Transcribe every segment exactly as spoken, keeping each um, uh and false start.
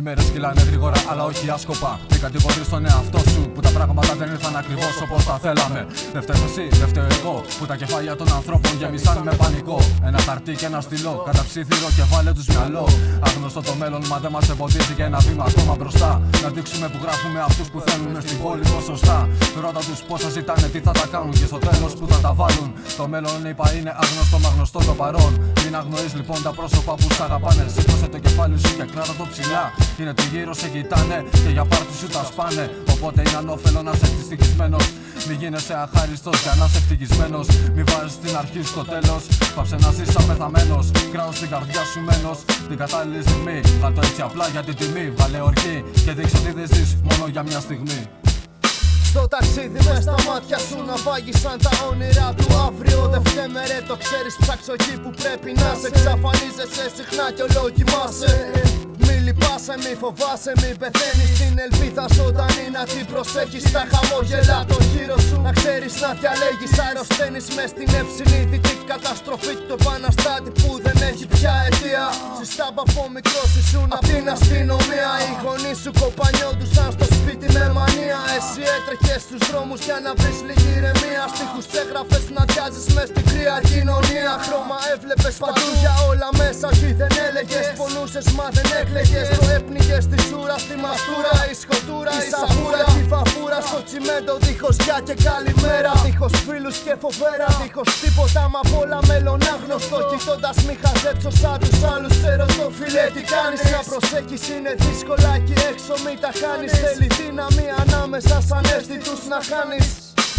μέρες κυλάνε γρήγορα, αλλά όχι άσκοπα. Μην κατηγορείς τον εαυτό σου που τα πράγματα δεν ήρθαν ακριβώς όπως τα θέλαμε. Δεν φταίς εσύ, δεν φταίω εγώ που τα κεφάλια των ανθρώπων γεμίσαν με πανικό. Ένα χαρτί και ένα στυλό, καταψίθυρο και βάλε τους μυαλό. Άγνωστο το μέλλον, μα δεν μας εμποδίζει και ένα βήμα ακόμα μπροστά. Να δείξουμε που γράφουμε αυτούς που θέλουν στην πόλη πως σωστά. Ρώτα τους πόσα ζητάνε, τι θα τα κάνουν και στο τέλος που θα τα βάλουν. Το μέλλον είπα είναι άγνωστο, μα γνωστό το παρόν. Μην αγνοείς λοιπόν τα πρόσωπα που σ' αγαπάνε. Σήκωσε το κεφάλι σου και κράτα το ψηλά. Είναι τριγύρω σε κοιτάνε και για πάρτι σου τα σπάνε. Οπότε είναι ανώφελο να είσαι ευτυχισμένος. Μη γίνεσαι αχάριστος για να είσαι ευτυχισμένος. Μη βάζεις την αρχή στο τέλος. Πάψε να ζεις απεθαμένος. Κράω στην καρδιά σου μένος. Την κατάλληλη στιγμή. Βάλ' το έτσι απλά για την τιμή. Βάλε ορκή και δείξε ότι δεν ζεις μόνο για μια στιγμή. Στο ταξίδι μες στα μάτια σου να βάγισαν τα όνειρα του αύριο. Δεν φταίμε ρε, το ξέρεις, ψάξω εκεί που πρέπει να σε. Εξαφανίζεσαι συχνά κι όλο κοιμάσαι. Μη λυπάσαι, μη φοβάσαι, μη πεθαίνεις. Την ελπίδα ζωντανή να την προσέχεις. Τα χαμόγελα το γύρο σου να ξέρεις να διαλέγεις. Αρρωσταίνεις μες στην ευσυνείδητη καταστροφή του επαναστάτη που δεν έχει πια αιτία. Συστάμπα από μικρός ήσουν απ' την αστυνομία. Οι γονείς σου κοπανιόντουσαν στο σπίτι με μανία. Εσύ έτρεχες στους δρόμους για να βρεις λίγη ηρεμία. Στίχους έγραφες να διάζεις μες στην κρύα κοινωνία. Χρώμα έβλεπες παντού για όλα μέσα. Όχι δεν έλεγες, πονούσες μα δεν έκλαιγες. Το έπνιγες στη σούρα, στη μαστούρα. Η σκοτούρα, η σαβούρα, τη φαβούρα. Στο τσιμέντο δίχως γεια και καλημέρα. Δίχως φίλους και φοβέρα. Δίχως τίποτα μα απ' όλα μέλλον άγνωστο. Κοιτώντας μη χαζέψω σαν τους άλλους. Σε ρωτώ φίλε τι κάνεις. Να προσέχεις είναι δύσκολα εκεί έξω μη τα χάνεις. Θέλει δύναμη ανάμεσα σαν αίσθητους να χάνεις.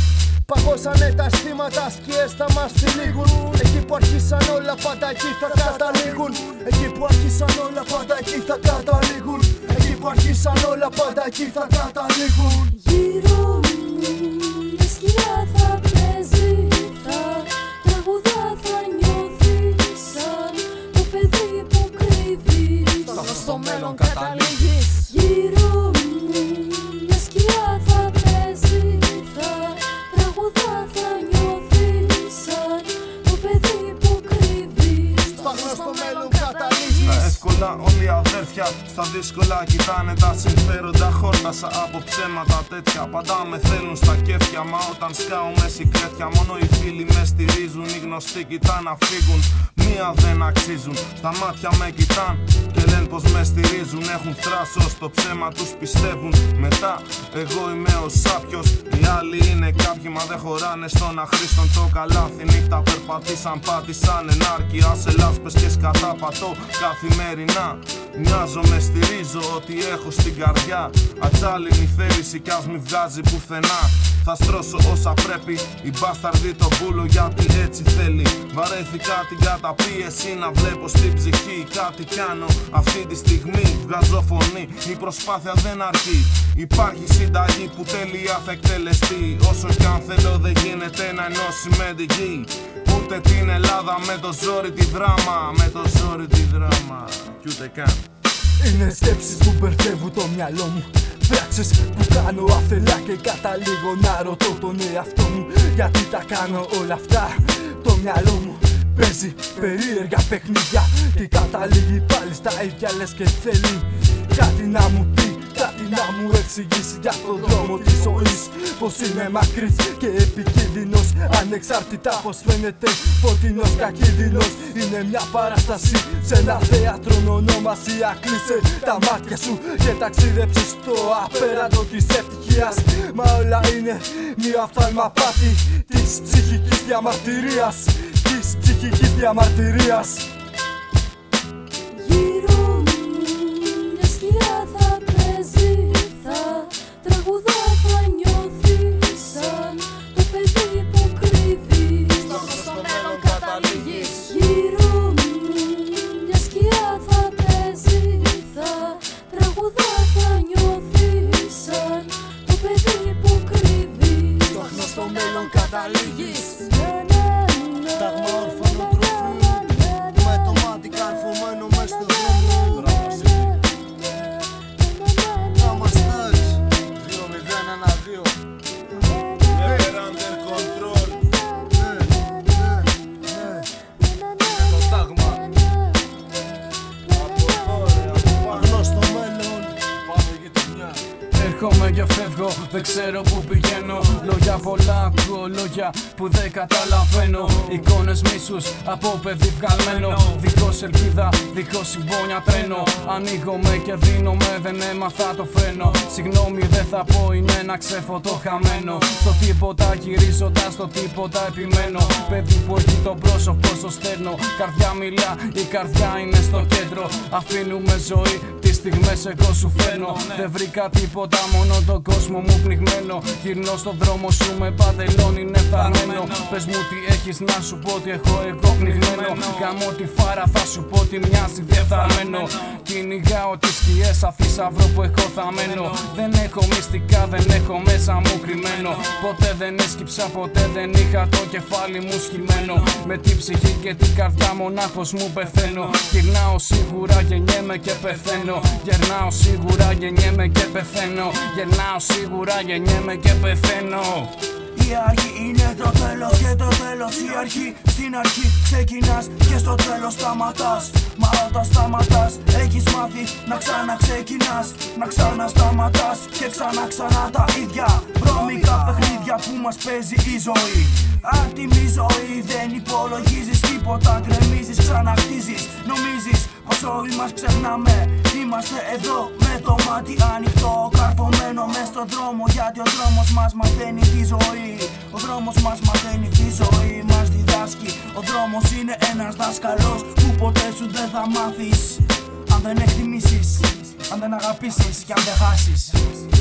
Παγώσανε τα αισθήματα, σκιές θα μας τυλίγουν. Εκεί που αρχίσαν όλα πάντα εκεί θα καταλήγουν. Εκεί που αρχίσαν όλα πάντα εκεί θα καταλήγουν. Εκεί που αρχίσαν όλα πάντα εκεί θα καταλήγουν. Γύρω μου η σκιά θα παίζει, θα τραγουδά, θα νιώθει σαν το παιδί που κρύβει. Στο μέλλον καταλήγεις. Γύρω μου η σκιά θα παίζει, θα τραγουδά, θα νιώθει σαν το παιδί που κρύβει. Στο μέλλον καταλήγεις. Στα εύκολα όλοι αδέρφια, στα δύσκολα κοιτάνε τα συμφέροντα. Χόρτασα από ψέματα τέτοια, πάντα με θέλουν στα κέφια. Μα όταν σκάω με συγκρέτια, μόνο οι φίλοι με στηρίζουν. Οι γνωστοί κοιτά να φύγουν, μία δεν αξίζουν. Στα μάτια με κοιτάν και λένε πως με στηρίζουν. Έχουν θράσος, το ψέμα τους πιστεύουν. Μετά εγώ είμαι ο σάπιος, οι άλλοι είναι κάποιοι μα δεν χωράνε στον αχρήστον το καλάθι. Νύχτα περπατήσαν, πάτησαν ενάρκη. Άσε λάσπες και σκατάπατο καθημερινά. Μοιάζομαι, στηρίζω ό,τι έχω στην καρδιά. Ατσάλινη θέληση κι ας μη βγάζει πουθενά. Θα στρώσω όσα πρέπει, η μπάσταρδη το πουλο γιατί έτσι θέλει. Βαρέθηκα την καταπίεση να βλέπω στην ψυχή. Κάτι κάνω αυτή τη στιγμή, βγάζω φωνή. Η προσπάθεια δεν αρκεί, υπάρχει συνταγή που τέλεια θα εκτελεστεί. Όσο κι αν θέλω δεν γίνεται να ενώσει με τη γη. Ούτε την Ελλάδα με το ζόρι τη δράμα. Με το ζόρι τη δράμα κι ούτε καν. Είναι σκέψεις που μπερδεύουν το μυαλό μου. Πράξεις που κάνω αφελά και καταλήγω να ρωτώ τον εαυτό μου γιατί τα κάνω όλα αυτά. Το μυαλό μου παίζει περίεργα παιχνίδια και καταλήγει πάλι στα ίδια λες και θέλει κάτι να μου πει, κάτι να μου εξηγήσει για τον δρόμο της ζωής. Πως είναι μακρύς και επικίνδυνος, ανεξάρτητα πως φαίνεται φωτεινός και ακίνδυνος. Είναι μια παράσταση σε ένα θέατρο με ονομασία. Κλείσε τα μάτια σου και ταξίδεψε στο απέραντο της ευτυχίας. Μα όλα είναι μια φθαλμαπάτη της ψυχικής διαμαρτυρίας. Της ψυχικής διαμαρτυρίας. Γύρω μου μια σκιά θα παίζει, θα τραγουδά, θα νιώθει σαν το παιδί που κρύβει. Στο μέλλον καταλήγεις. Γύρω μου μια σκιά θα παίζει, θα τραγουδά, θα νιώθει σαν το παιδί που κρύβει. Στο μέλλον καταλήγεις. Τάγμα ορφανοτροφή, με το μάτι καρφωμένο μες στο δρόμο. Θα μας τάζει δύο μηδέν ένα δύο. Never under control. Το τάγμα. Από τώρα, από πάνω. πάνω στο μέλλον. Σηκώνομαι και φεύγω, δεν ξέρω που πηγαίνω. Λόγια πολλά ακούω, λόγια που δεν καταλαβαίνω. Εικόνες μίσους από παιδί βγαλμένο. Δίχως ελπίδα, δίχως συμπόνια τρένο. Ανοίγομαι και δίνομαι, δεν έμαθα το φρένο. Συγγνώμη δεν θα πω, είναι ένα ξέφωτο χαμένο. Στο τίποτα γυρίζοντας, στο τίποτα επιμένω. Παιδί που έχει το πρόσωπο στο στέρνο. Καρδιά μιλά, η καρδιά είναι στο κέντρο. Αφήνουμε ζωή, τις στιγμές εγώ σου φέρνω. Δεν βρήκα τίποτα, μόνο τον κόσμο μου πνιγμένο. Γυρνώ στον δρόμο σου με παντελόνι είναι φθαρμένο. Πες μου τι έχεις να σου πω, τι έχω εγώ πνιγμένο. Γαμώ τη φάρα, θα σου πω τι μοιάζει δεν θα μένω. Κυνηγάω τις σκιές σαν θησαυρό που έχω θαμένο. Δεν έχω μυστικά, δεν έχω μέσα μου κρυμμένο. Ποτέ δεν έσκυψα, ποτέ δεν είχα το κεφάλι μου σκυμμένο. Με την ψυχή και την καρδιά μονάχος μου πεθαίνω. Γυρνάω σίγουρα, γεννιέμαι και πεθαίνω. Γερνάω σίγουρα, γεννιέμαι και πεθαίνω. Γερνάω σίγουρα, γεννιέμαι και πεθαίνω. Η αρχή είναι το τέλος και το τέλος η αρχή. Στην αρχή ξεκινάς και στο τέλος σταματάς. Μα όταν σταματάς έχεις μάθει να ξαναξεκινάς. Να ξανασταματάς και ξανά ξανά τα ίδια βρώμικα παιχνίδια που μας παίζει η ζωή. Άτιμη ζωή, δεν υπολογίζεις τίποτα. Γκρεμίζεις, ξαναχτίζεις, νομίζεις πως όλοι μας ξεχνάμε. Είμαστε εδώ με το μάτι ανοιχτό, καρφωμένο μες στον δρόμο. Γιατί ο δρόμος μας μαθαίνει τη ζωή. Ο δρόμος μας μαθαίνει τη ζωή, μας διδάσκει. Ο δρόμος είναι ένας δάσκαλος που ποτέ σου δεν θα μάθεις αν δεν εκτιμήσεις, αν δεν αγαπήσεις και αν δεν χάσεις.